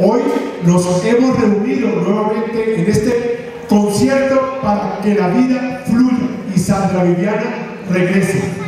Hoy nos hemos reunido nuevamente en este concierto para que la vida fluya y Sandra Viviana regrese.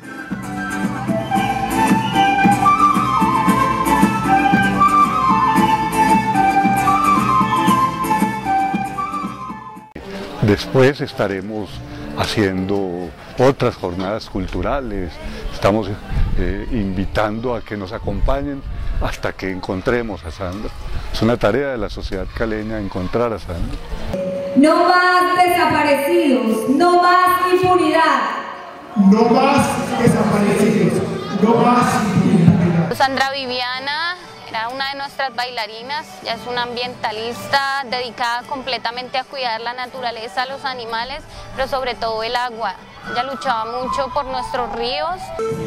Después estaremos haciendo otras jornadas culturales, estamos invitando a que nos acompañen hasta que encontremos a Sandra. Es una tarea de la sociedad caleña encontrar a Sandra. No más desaparecidos, no más impunidad. No más desaparecidos, no más impunidad. Sandra Viviana era una de nuestras bailarinas, ya es una ambientalista dedicada completamente a cuidar la naturaleza, los animales, pero sobre todo el agua. Ella luchaba mucho por nuestros ríos.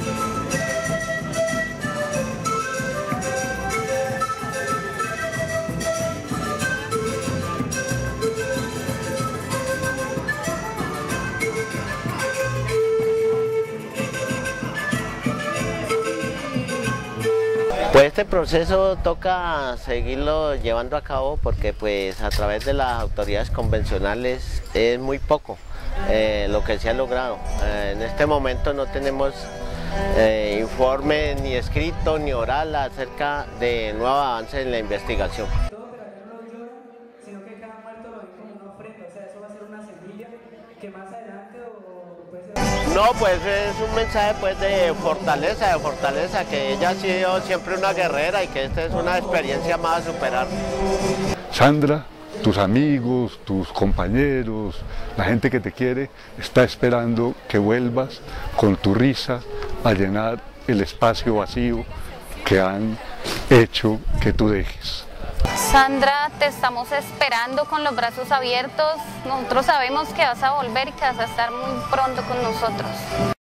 Pues este proceso toca seguirlo llevando a cabo porque pues a través de las autoridades convencionales es muy poco lo que se ha logrado. En este momento no tenemos informe ni escrito ni oral acerca de nuevos avances en la investigación. No, pues es un mensaje pues de fortaleza, que ella ha sido siempre una guerrera y que esta es una experiencia más a superar. Sandra, tus amigos, tus compañeros, la gente que te quiere, está esperando que vuelvas con tu risa a llenar el espacio vacío que han hecho que tú dejes. Sandra, te estamos esperando con los brazos abiertos. Nosotros sabemos que vas a volver y que vas a estar muy pronto con nosotros.